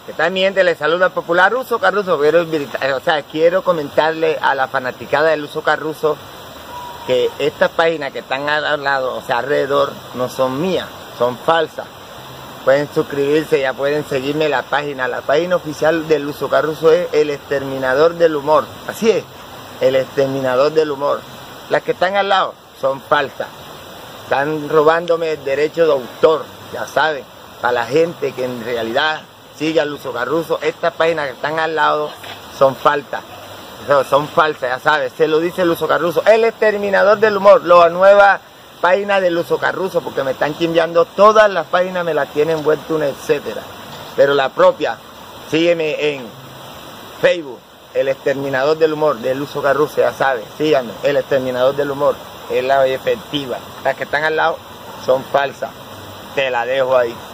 Que también te le saluda al popular Ruso Carruso. Quiero comentarle a la fanaticada del Luso Carruso que estas páginas que están al lado, alrededor, no son mías, son falsas. Pueden suscribirse, ya pueden seguirme la página. La página oficial del Luso Carruso es El Exterminador del Humor. Así es, El Exterminador del Humor. Las que están al lado son falsas. Están robándome el derecho de autor, ya saben, para la gente que en realidad sigue al Luso Carruso. Estas páginas que están al lado son falsas. Son falsas, ya sabes, se lo dice el Luso Carruso. El Exterminador del Humor, la nueva página del Luso Carruso, porque me están chimbeando todas las páginas, me las tienen vuelto una etcétera. Pero la propia, sígueme en Facebook, El Exterminador del Humor, del Luso Carruso, ya sabes, síganme, El Exterminador del Humor, es la efectiva. Las que están al lado son falsas, te la dejo ahí.